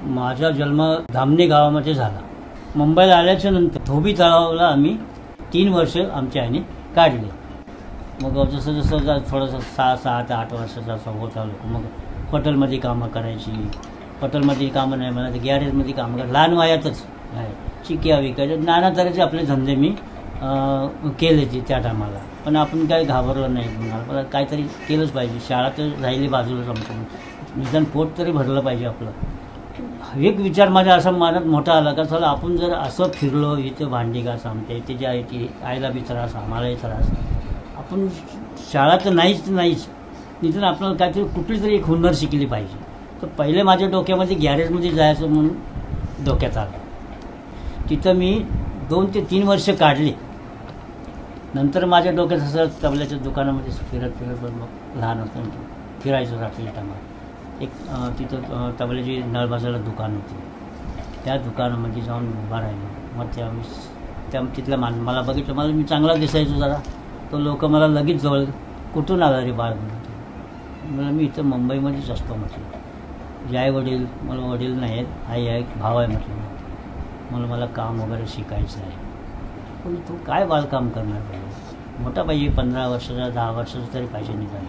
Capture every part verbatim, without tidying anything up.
माझा जन्म धामणे गावामध्ये झाला. मुंबईला आल्याच्या नंतर धोबी तलावाला आम्ही तीन वर्ष आमच्या आईने काढले. मग जसं जसं थोडंसं सहा सहा ते आठ वर्षाचा असं होत आलो. मग हॉटेलमध्ये कामं करायची. हॉटेलमध्ये कामं नाही म्हणा तर गॅरेजमध्ये कामं कर लहान वयातच आहे. चिक्या विकायच्या नाना तऱ्हेचे आपले धंदे मी केले ते त्या टायमाला. पण आपण काही घाबरलं नाही. मला काहीतरी केलंच पाहिजे. शाळा तर राहिली बाजूलाच आमचं. निदान पोट तरी भरलं पाहिजे आपलं. एक विचार माझ्या असा मनात मोठा आला का चला आपण जर असं फिरलो इथं भांडी घास आमच्या इथे जे आहे ती आईला बी त्रास आम्हालाही त्रास. आपण शाळा तर नाहीच नाहीच निदान आपल्याला काहीतरी कुठली तरी एक हुनर शिकली पाहिजे. तर पहिले माझ्या डोक्यामध्ये गॅरेजमध्ये जायचं म्हणून डोक्यात आलं. तिथं मी दोन ते तीन वर्ष काढली. नंतर माझ्या डोक्यात असं तबल्याच्या दुकानामध्ये फिरत फिरत मग लहान असताना फिरायचं रात्री टायमाला. एक तिथं तबल्याची नळबाजाला दुकान होती. त्या दुकानामध्ये जाऊन उभा राहिलो. मग त्या त्या तिथल्या मान मला बघितलं. मला मी चांगला दिसायचो जरा. तो लोक मला लगेच जवळ कुठून आला रे बाळ म्हणून. मला मी इथं मुंबईमध्येच असतो म्हटलं. जे आई वडील मला वडील नाही आहेत. आई आहे भाव आहे म्हटलं. मला मला काम वगैरे शिकायचं आहे. पण तू काय बाळकाम करणार पाहिजे. मोठा पाहिजे पंधरा वर्षाचा दहा वर्षाचा तरी पाहिजे निदान.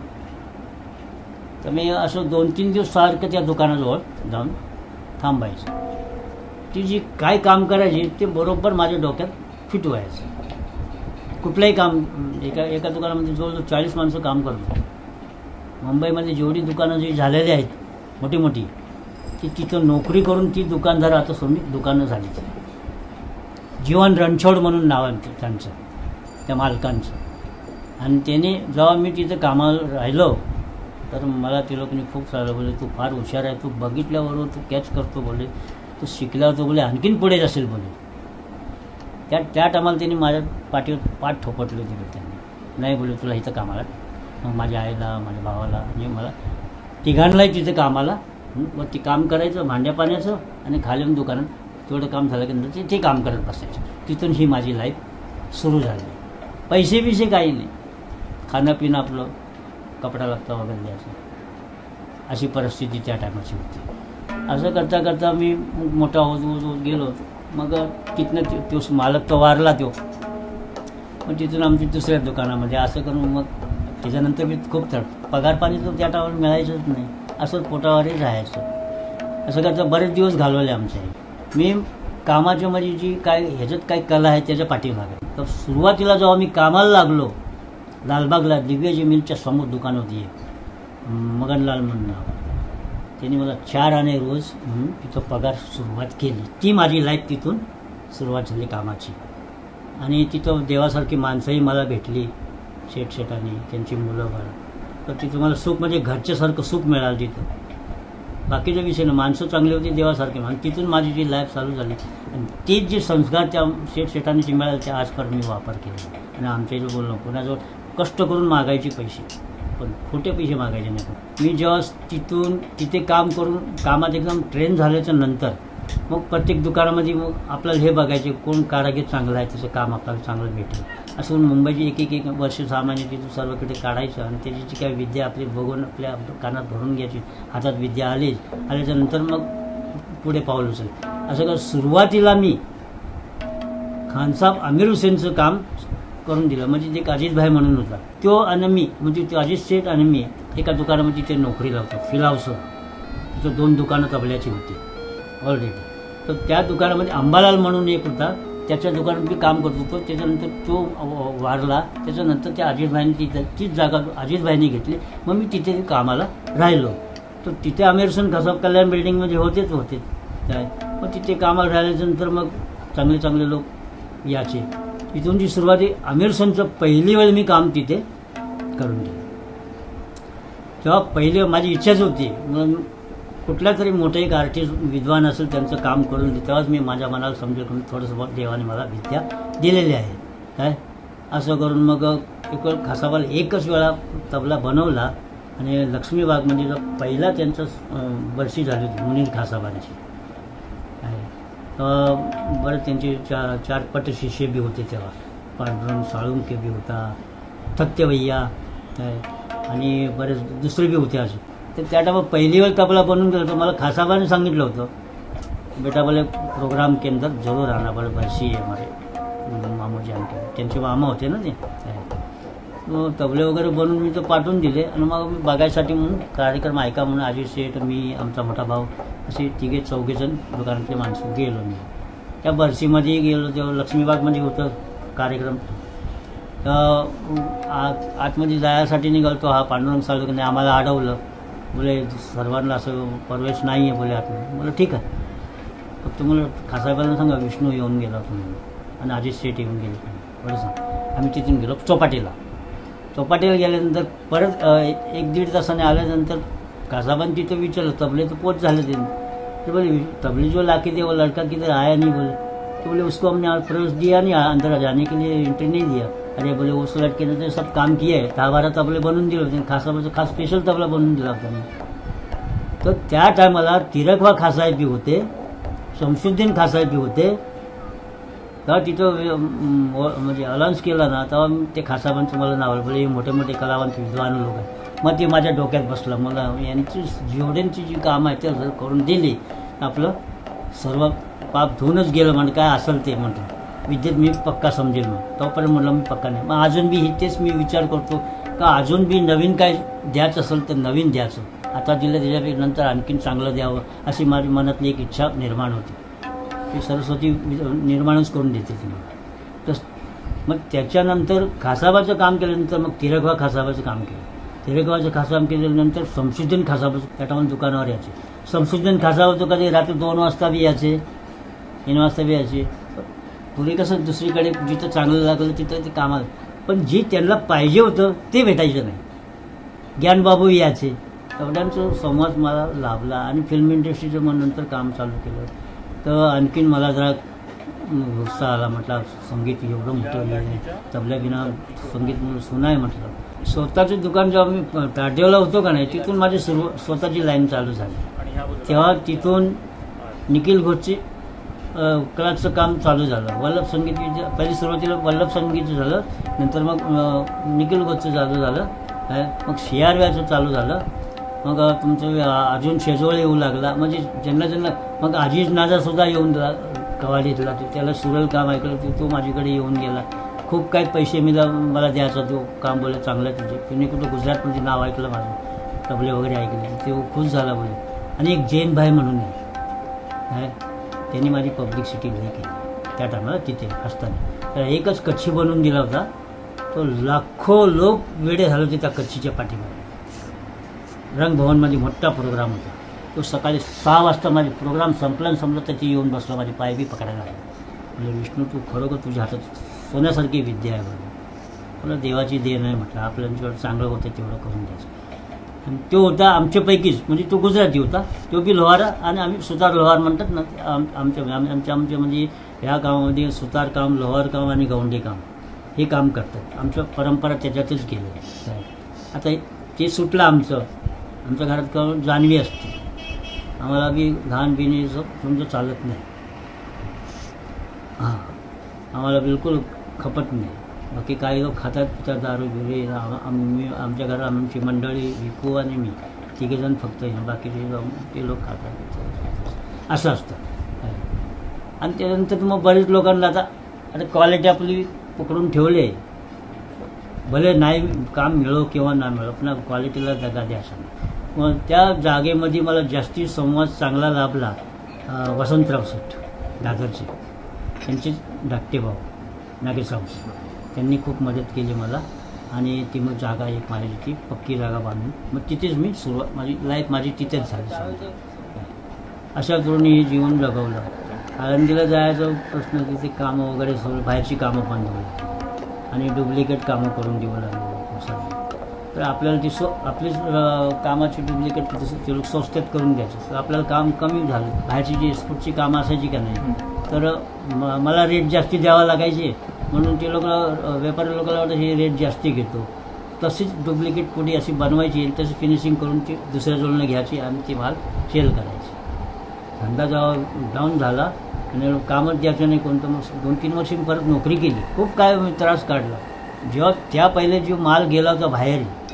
तर मी असं दोन तीन दिवस सारखं त्या दुकानाजवळ जाऊन थांबायचं. ती जी काय काम करायची ते बरोबर माझ्या डोक्यात फिट व्हायचं. कुठलंही काम एका एका दुकानामध्ये जवळजवळ चाळीस माणसं काम करतो. मुंबईमध्ये जेवढी दुकानं जी झालेली आहेत मोठी मोठी ती तिथं नोकरी करून ती दुकानदार आता सोडून दुकानं झाली. जीवन रणछोड म्हणून नाव आहे त्यांचं त्या मालकांचं. आणि त्याने जेव्हा मी तिथं कामाला राहिलो तर मला ते लोकांनी खूप सारं बोलले तू फार हुशार आहे. तू बघितल्याबरोबर तू कॅच करतो बोलले. तू शिकल्यावर तो बोले आणखीन पुढे जाशील बोले. त्या त्या टायमाला त्यांनी माझ्या पाठीवर पाठ ठोपटली होती त्यांनी. नाही बोले तुला इथं कामाला. मग माझ्या आईला माझ्या भावाला म्हणजे मला तिघांनाही तिथं कामाला. मग ते काम करायचं भांड्या पाण्याचं आणि खाली येऊन दुकानात तेवढं काम झालं की नंतर ते काम करत बसायचं. तिथून ही माझी लाईफ सुरू झाली. पैसे बिसे काही नाही. खाणं पिणं आपलं कपडा लागता वगैरे द्यायचं अशी परिस्थिती त्या टायमाची होती. असं करता करता मी मोठा होत होत गेलो. मग तिथनं तो मालक तो वारला तो. मग तिथून आमच्या दुसऱ्या दुकानामध्ये असं करून मग त्याच्यानंतर मी खूप तर पगार पाणी तर त्या टायमाला मिळायचंच नाही. असं पोटावरही राहायचं. असं करता बरेच दिवस घालवले आमच्या. मी कामाच्या म्हणजे जी काय ह्याच्यात काय कला आहे त्याच्या पाठीमागे. तर सुरुवातीला जेव्हा मी कामाला लागलो लालबागला दिग्विजय मिलच्या समोर दुकान होती मगनलाल म्हणून नाव. त्यांनी मला चार आणे रोज म्हणून तिथं पगार सुरुवात केली. ती माझी लाईफ तिथून सुरुवात झाली कामाची. आणि तिथं देवासारखी माणसंही मला भेटली. शेठ शेठांनी त्यांची मुलं बाळ. तर तिथं मला सुख म्हणजे घरच्यासारखं सुख मिळालं तिथं. बाकीच्या विषय ना माणसं चांगली होती देवासारखी. आणि तिथून माझी जी लाईफ चालू झाली आणि तेच जे संस्कार त्या शेठ शेठांनी जे मिळाले ते आजपर्यंत मी वापर केला. आणि आमच्या इथं बोलणं कोणाजवळ कष्ट करून मागायचे पैसे पण खोटे पैसे मागायचे नाही. मी जेव्हा तिथून तिथे काम करून कामात एकदम ट्रेन झाल्याच्या नंतर मग प्रत्येक दुकानामध्ये मग आपल्याला हे बघायचे कोण कारागीर चांगला आहे त्याचं काम आपल्याला चांगलं भेटेल. असं मुंबईची एक एक एक वर्ष सहा महिने तिथून सर्वकडे काढायचं आणि त्याची जी काही विद्या आपली बघून आपल्या कानात भरून घ्यायची. हातात विद्या आलीच. आल्याच्या नंतर मग पुढे पाऊल उचल. असं का सुरुवातीला मी खानसाहेब आमिर हुसेनचं काम करून दिलं. म्हणजे एक अजितभाई म्हणून होता तो आणि मी म्हणजे ते अजित शेठ आणि मी एका दुकानामध्ये ते नोकरीला होतो फिलावसं. तिथं दोन दुकानं तबल्याची होती ऑलरेडी. तर त्या दुकानामध्ये अंबालाल म्हणून एक होता त्याच्या दुकानात मी काम करत होतो. त्याच्यानंतर तो वारला. त्याच्यानंतर त्या अजितभाईने तिथं तीच जागा अजितभाईने घेतली. मग मी तिथे कामाला राहिलो. तर तिथे आमिर हुसेन खानसाहेब कल्याण बिल्डिंगमध्ये होतेच होते. मग तिथे कामाला राहिल्यानंतर मग चांगले चांगले लोक याचे. इथून जी सुरुवाती आमिर हुसेनचं पहिली वेळ मी काम तिथे करून दिलं. तेव्हा पहिले माझी इच्छाच होती मग कुठल्या तरी मोठे एक आर्टिस्ट विद्वान असेल त्यांचं काम करून दे. तेव्हाच मी माझ्या मनाला समजेल करून थोडंसं देवाने मला विद्या दिलेली आहे काय. असं करून मग एक वेळ खासाबाला एकच वेळा तबला बनवला आणि लक्ष्मीबाग म्हणजे जो पहिला त्यांचं वर्षी झाली होती मुनीर खासाबांची. बरं त्यांचे चार चार पट शिष्य बी होते तेव्हा. पांडुरंग साळुंके बी होता थत्तेवय्या आणि बरेच दुसरे बी होते. असे तर त्या टायमात पहिली वेळ तबला बनवून गेलो तर मला खासाबाने सांगितलं होतं, बेटा बोले प्रोग्राम के अंदर जरूर आना, बड़े बरसी है हमारे मामू जान के, त्यांचे मामा होते ना ते. मग तबले वगैरे बनवून मी तर पाठवून दिले आणि मग मी बघायसाठी म्हणून कार्यक्रम ऐका म्हणून अजित शेठ, मी, आमचा मोठा भाऊ असे तिघे चौघेजण दुकानातले माणसं गेलो. मी त्या बरसीमध्ये गेलो तेव्हा लक्ष्मीबागमध्ये होतं कार्यक्रम. तर आत आतमध्ये जायसाठी निघालतो, हा पांडुरंग साळुंखे आम्हाला अडवलं, बोले सर्वांना असं प्रवेश नाही आहे बोले आतमध्ये. बोला ठीक आहे, फक्त मला खासाहेबांना सांगा विष्णू येऊन गेला तुम्ही आणि अजित शेठ येऊन गेले बरं सांग. आम्ही तिथून गेलो चौपाटीला. चौपाटीला गेल्यानंतर परत एक दीड तासाने आल्यानंतर खासाबान तिथं विचारलं तबले तर पोच झाले त्यांनी. तो बोले तबले जो लाके थे वो लड़का किधर आया नहीं बोले. तो बोले उसको हमने प्रवेश दिया नहीं, अंदर जाने के लिए एंट्री नहीं दिया. अरे बोले उस लड़के ने तो सब काम किया आहे, दहा बारा तबले बनवून दिले होते, खासाबाचं खास स्पेशल तबला बनवून दिला होता. तर त्या टायमाला तिरकवा खासाहेब बी होते, शमशुद्दीन खासाहेब बी होते. तेव्हा तिथं म्हणजे अलाउन्स केला ना तेव्हा ते खासाबांचं मला नाव आलं. बोले मोठे मोठे कलावंत विद्वान लोक आहेत. मग ते माझ्या डोक्यात बसलं, मला यांची जेवढ्यांची जी कामं आहेत ते करून दिली आपलं सर्व पाप धुवूनच गेलं. म्हणजे काय असेल ते म्हटलं विद्येत मी पक्का समजेल. मग तोपर्यंत म्हटलं मी पक्का नाही. मग अजून बी तेच मी विचार करतो का अजून बी नवीन काय द्यायचं असेल तर नवीन द्यायचं, आता दिलं त्याच्यापेक्षा नंतर आणखीन चांगलं द्यावं अशी माझी मनातली एक इच्छा निर्माण होती. ती सरस्वती निर्माणच करून देते ती. तर मग त्याच्यानंतर खासाबाचं काम केल्यानंतर मग तिरकवा खासाबाचं काम केलं. तिरकवाचं खासाबां केल्यानंतर शमशुद्दीन खासाबाचं त्या टायमाला दुकानावर यायचे. शमशुद्दीन खासाबाचं कधी रात्री दोन वाजता बी यायचे, तीन वाजता बी यायचे. पुढे कसं दुसरीकडे जिथं चांगलं लागलं तिथं ते कामाला, पण जे त्यांना पाहिजे होतं ते भेटायचं नाही. ज्ञानबाबू यायचे. एवढ्यांचा संवाद मला लाभला आणि फिल्म इंडस्ट्रीचं मग नंतर काम चालू केलं तर आणखीन मला जरा उत्साह आला. म्हटलं संगीत एवढं मोठं तबल्या बिना संगीत म्हणून सुनाय म्हटलं. स्वतःचं दुकान जेव्हा मी टाटेवाला होतो का नाही तिथून माझी सुरू स्वतःची लाईन चालू झाली. तेव्हा तिथून निखिल घोषची क्लासचं काम चालू झालं. वल्लभ संगीत विद्या पहिली सुरुवातीला वल्लभ संगीतचं झालं, नंतर मग निखिल घोषचं चालू झालं, मग सी आर व्याचं चालू झालं. मग तुमचं अजून शेजवळ येऊ लागला. म्हणजे ज्यांना ज्यांना मग अजिज नाजासुद्धा येऊन कवाडीतला त्याला सुरल काम ऐकलं ते तो माझ्याकडे येऊन गेला. खूप काही पैसे मी मला द्यायचा तो काम. बोले चांगलं तुझे तुम्ही कुठं गुजरातमध्ये नाव ऐकलं माझं, तबले वगैरे ऐकले ते खुश झाला बोले. आणि एक जैन भाई म्हणून आहे, त्यांनी माझी पब्लिसिटी लई केली त्या टायमाला तिथे असताना. तर एकच कच्छी बनवून दिला होता, तो लाखो लोक वेडे झाले होते त्या कच्छीच्या पाठीमागे. रंगभवनमध्ये मोठा प्रोग्राम होता. तो सकाळी सहा वाजता माझे प्रोग्राम संपला आणि संपलं त्याची येऊन बसला, माझे पाय बी पकडायला लागले. म्हणजे विष्णू तू खरोखर तुझ्या हातात सोन्यासारखी विद्या आहे बघा. मला देवाची देण आहे म्हटलं, आपल्याला जेवढं चांगलं होतं तेवढं करून द्यायचं. आणि तो होता आमच्यापैकीच, म्हणजे तो गुजराती होता, तो बी लोहारा आणि आम्ही सुतार लोहार म्हणतात ना आम आमच्या आमच्या आमच्या म्हणजे ह्या कामामध्ये सुतार काम, लोहार काम आणि गवंडी काम हे काम करतात. आमच्या परंपरा त्याच्यातच गेलं. आता ते सुटलं आमचं. आमच्या घरात का जाणवी असते, आम्हाला बी घाण बिणी समजा चालत नाही. हां आम्हाला बिलकुल खपत नाही. बाकी काही लोक खातात पितात दारू बिरे. आम्ही आमच्या घरात आमची मंडळी विकू आणि मी तिघेजण फक्त बाकीचे ते लोक खातात पितात असं असतं. आणि त्यानंतर मग बरेच लोकांना आता आता क्वालिटी आपली पकडून ठेवले, भले नाही काम मिळो किंवा नाही मिळो पण क्वालिटीला दगा द्या असं. मग त्या जागेमध्ये मला जास्ती संवाद चांगला लाभला वसंतराव शेठ दादरचे, त्यांचे धाकटे भाऊ नागेशराव, त्यांनी खूप मदत केली मला. आणि ती मग जागा एक माझी ती पक्की जागा बांधून मग तिथेच मी सुरुवात माझी लाईफ माझी तिथेच झाली. अशा करून हे जीवन जगवलं. आळंदीला जायचं प्रश्न तिथे कामं वगैरे सगळं बाहेरची कामं बंद होईल आणि डुप्लिकेट कामं करून देऊ लागले. तर आपल्याला ती स्व आपली कामाची डुप्लिकेट ते लोक स्वस्तात करून द्यायचं. तर आपल्याला काम कमी झालं. बाहेरची जी एक्सपोर्टची कामं असायची का नाही तर म मला रेट जास्ती द्यावा लागायचे, म्हणून ते लोक व्यापारी लोकांना वाटतं हे रेट जास्ती घेतो. तशीच डुप्लिकेट पुढे अशी बनवायची, तशी फिनिशिंग करून ती दुसऱ्या जोडणं घ्यायची आणि ती माल सेल करायची. धंदा जेव्हा डाऊन झाला आणि कामच द्यायचं नाही कोणतं, मग दोन तीन वर्षी मी परत नोकरी केली. खूप काय त्रास काढला. जेव्हा त्या पहिले जो माल गेला होता बाहेर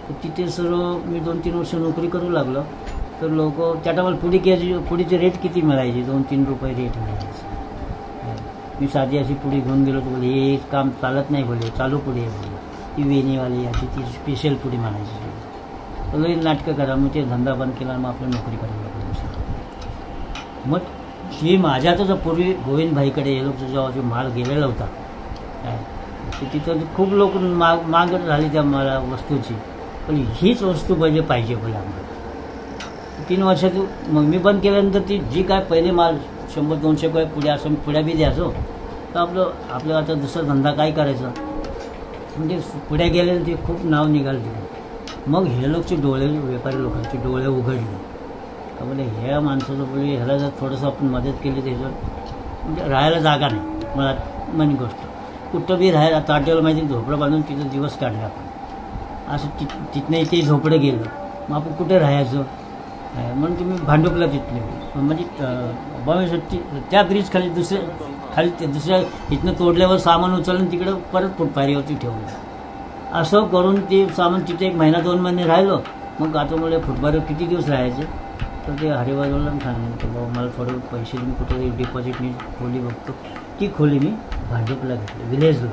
तर तिथे सर्व मी दोन तीन वर्ष नोकरी करू लागलो. तर लोक त्या टायमाला पुडी घ्यायची, पुडीचे रेट किती मिळायचे, दोन तीन रुपये रेट मिळायचे. मी साधी अशी पुडी घेऊन गेलो तर बोले हे काम चालत नाही, बोले चालू पुडी आहे बोले, ती वेणीवाली अशी ती स्पेशल पुडी म्हणायची. बोले नाटकं करा. मग ते धंदा बंद केला, मग आपलं नोकरी करायला लागलो. मग ही माझ्यातच पूर्वी गोविंदभाईकडे हे लोक जेव्हा जो माल गेलेला होता काय, तिथं खूप लोक माग माग झाली त्या मला वस्तूची. पण हीच वस्तू म्हणजे पाहिजे बोले आम्हाला. तीन वर्षात मग मी बंद केल्यानंतर ती जी काय पहिले माल शंभर दोनशे काय पुढ्या असं पुढ्या बी द्यायचो. तर आपलं आपलं आता दुसरा धंदा काय करायचा, म्हणजे पुढ्या गेलेलं ते खूप नाव निघालं तिथे. मग हे लोकचे डोळे, व्यापारी लोकांचे डोळे उघडले का बोले ह्या माणसाचं बोले ह्याला जर थोडंसं आपण मदत केली त्याच्यावर म्हणजे राहायला जागा नाही. मला म्हणी गोष्ट कुठं बी राहायला ताट्याला माहिती झोपडं बांधून तिथं दिवस काढले आपण. असं ति तिथनं इथे झोपडं गेलं, मग आपण कुठे राहायचं म्हणून तुम्ही भांडुपला तिथले म्हणजे बावीसष्टी त्या ब्रिज खाली दुसऱ्या खाली ते दुसऱ्या इथनं तोडल्यावर सामान उचलून तिकडं परत फुटपारीवरती ठेवलं. असं करून ते सामान तिथे एक महिना दोन महिने राहिलो. मग आता मला फुटपारीवर किती दिवस राहायचे. तर ते हरिबाजूला सांगितलं की बाबा मला थोडं पैसे मी कुठे डिपॉझिट मी खोली बघतो. ती खोली मी भांडुपला घेतली विलेजला.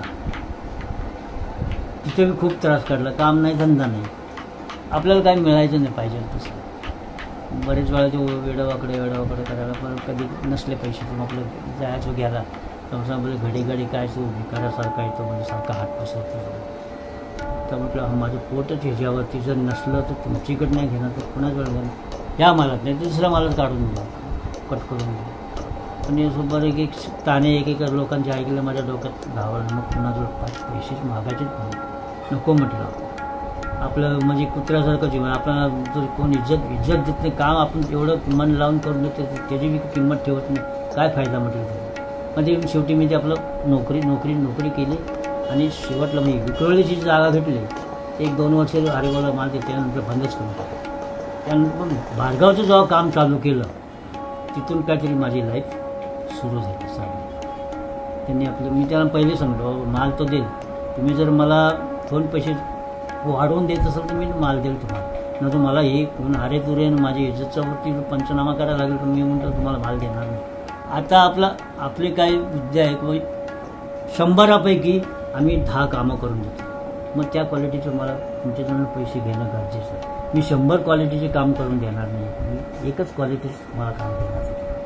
तिथे मी खूप त्रास काढला, काम नाही धंदा नाही, आपल्याला काही मिळायचं नाही पाहिजे तसं. बरेच वेळा ते वेडवाकडे वेडवाकडे करायला, पण कधी नसले पैसे तर आपलं जायचो घ्यायला. तर बोले घडी घडी काय तो भिकारासारखा येतो म्हणजे सारखा हात पसरतो. तर म्हटलं हा माझं पोटच ह्याच्यावरती जर नसलं तर तुमच्याकडे नाही घेणार तर कुणाच वेळ घेणार, ह्या मालात नाही दुसऱ्या मालात काढून द्या, कट करून द्या. पण हे सोबत एक एक ताणे एक एक लोकांचे ऐकलं माझ्या डोक्यात धावलं. मग कुणाजवळ पाच पैसेच मागायचेच नाही, नको म्हटलं. आपलं म्हणजे कुत्र्यासारखं जीवन, आपल्याला जर कोण इज्जत इज्जत देत नाही, काम आपण एवढं मन लावून करून देतो त्याची बी किंमत ठेवत नाही, काय फायदा म्हटलं तरी. म्हणजे शेवटी मी ते आपलं नोकरी नोकरी नोकरी केली आणि शेवटला मी विक्रोळीची जागा घेतली. एक दोन वर्ष हरिबाला माल ते त्यानंतर बंदच करून टाकलं. त्यानंतर पण भार्गावचं जेव्हा काम चालू केलं तिथून काहीतरी माझी लाईफ सुरू झाली चांगली. त्यांनी आपलं मी त्याला पहिले सांगतो माल तो देईल, तुम्ही जर मला दोन पैसे वाढवून देत असेल तर मी माल देईल तुम्हाला, न तर मला हे कोण हारे तुरे माझी इज्जतच्या वरती पंचनामा करायला लागेल पण मी म्हणतो तुम्हाला माल देणार नाही. आता आपला आपली काही विद्या आहे की शंभरापैकी आम्ही दहा कामं करून देतो, मग त्या क्वालिटीचं मला तुमच्याकडून पैसे घेणं गरजेचं आहे. मी शंभर क्वालिटीचे काम करून देणार नाही, मी एकच क्वालिटीच मला काम देणार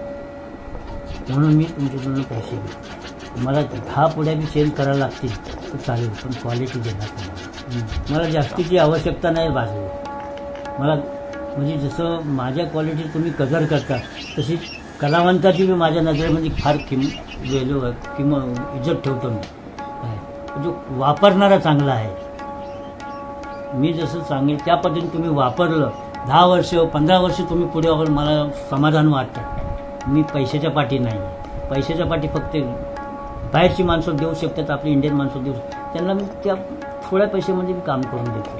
म्हणून मी तुमच्याकडून पैसे घेतो. मला दहा पुढ्या बी चेंज करायला लागतील तर चालेल, पण क्वालिटी देणार नाही. मला जास्तीची आवश्यकता नाही भासली. मला म्हणजे जसं माझ्या क्वालिटी तुम्ही कदर करता तशी कलावंताची बी माझ्या नजरेमध्ये फार किम वेल्यू किंवा इज्जत ठेवतो मी. जो वापरणारा चांगला आहे, मी जसं सांगेल त्या पद्धतीने तुम्ही वापरलं, दहा वर्ष पंधरा वर्ष तुम्ही पुढे वापर, मला समाधान वाटतं. मी पैशाच्या पाठी नाही, पैशाच्या पाठी फक्त बाहेरची माणसं देऊ शकतात, आपली इंडियन माणसं देऊ शकतात, त्यांना मी त्या थोड्या पैशामध्ये मी काम करून देतो.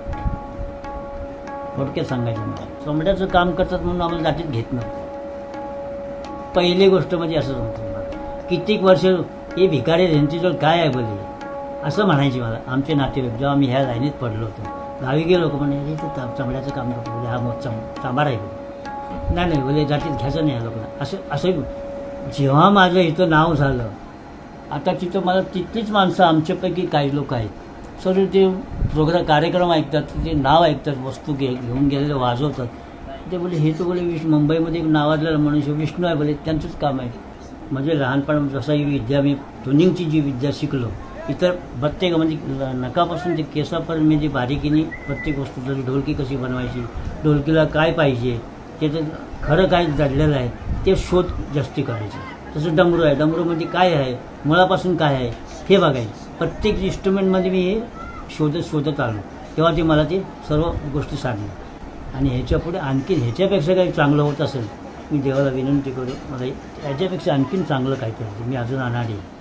थोडक्यात सांगायचं मला चमड्याचं काम करतात म्हणून आम्हाला जातीत घेत नव्हतं. पहिली गोष्ट म्हणजे असं सांगतो मला, कित्येक वर्ष हे भिकारी यांच्याजवळ काय आहे बोले असं म्हणायचे मला आमचे नातेवाईक. जेव्हा आम्ही ह्या लाईनीत पडलो होतो गावी गेलो का म्हणे हे तर चमड्याचं काम करतो बोले, हा मग चम चांबार आहे बोले, नाही नाही बोले जातीत घ्यायचं नाही ह्या लोकांना असं असं. जेव्हा माझं इथं नाव झालं आता तिथं मला तिथलीच माणसं आमच्यापैकी काही लोक आहेत सर ते प्रोग्राम कार्यक्रम ऐकतात, ते नाव ऐकतात, वस्तू घे घेऊन गेलेले वाजवतात. ते बोले हे तर बोले विष्णू मुंबईमध्ये एक नावाजलेला मनुष्य विष्णू आहे बोले, त्यांचंच काम आहे. म्हणजे लहानपण जसं ही विद्या मी ट्युनिंगची जी विद्या शिकलो, इतर प्रत्येक म्हणजे नकापासून ते केसापर्यंत मी जी बारीकीने प्रत्येक वस्तू जरी ढोलकी कशी बनवायची, ढोलकीला काय पाहिजे, त्याचं खरं काय जडलेलं आहे ते शोध जास्ती करायचे. तसं डमरू आहे, डमरूमध्ये काय आहे, मुळापासून काय आहे हे बघायचं. प्रत्येक इन्स्ट्रुमेंटमध्ये मी हे शोधत शोधत आलो, तेव्हा ते मला ते सर्व गोष्टी सांगल्या. आणि ह्याच्यापुढे आणखीन ह्याच्यापेक्षा काही चांगलं होत असेल मी देवाला विनंती करू, मला ह्याच्यापेक्षा आणखीन चांगलं काहीतरी मी अजून अनाडी.